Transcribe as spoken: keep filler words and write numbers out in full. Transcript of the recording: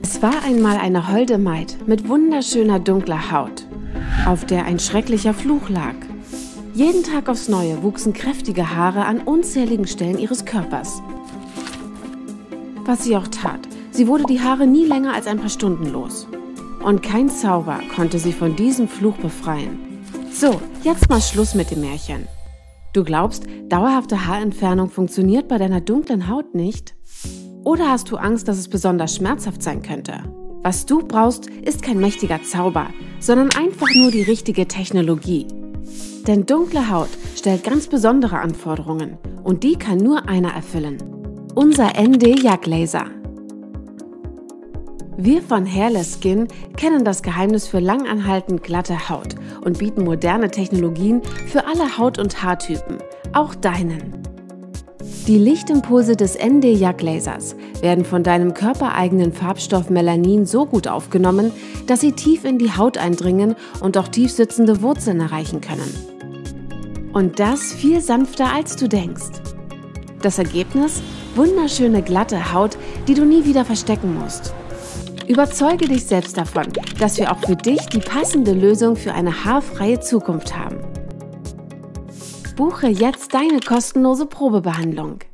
Es war einmal eine holde Maid mit wunderschöner dunkler Haut, auf der ein schrecklicher Fluch lag. Jeden Tag aufs Neue wuchsen kräftige Haare an unzähligen Stellen ihres Körpers. Was sie auch tat, sie wurde die Haare nie länger als ein paar Stunden los. Und kein Zauber konnte sie von diesem Fluch befreien. So, jetzt mal Schluss mit dem Märchen. Du glaubst, dauerhafte Haarentfernung funktioniert bei deiner dunklen Haut nicht? Oder hast du Angst, dass es besonders schmerzhaft sein könnte? Was du brauchst, ist kein mächtiger Zauber, sondern einfach nur die richtige Technologie. Denn dunkle Haut stellt ganz besondere Anforderungen und die kann nur einer erfüllen. Unser N D-Jagd-Laser. Wir von Hairless Skin kennen das Geheimnis für langanhaltend glatte Haut und bieten moderne Technologien für alle Haut- und Haartypen, auch deinen. Die Lichtimpulse des N D-Jagd-Lasers werden von deinem körpereigenen Farbstoff Melanin so gut aufgenommen, dass sie tief in die Haut eindringen und auch tiefsitzende Wurzeln erreichen können. Und das viel sanfter, als du denkst. Das Ergebnis? Wunderschöne glatte Haut, die du nie wieder verstecken musst. Überzeuge dich selbst davon, dass wir auch für dich die passende Lösung für eine haarfreie Zukunft haben. Buche jetzt deine kostenlose Probebehandlung.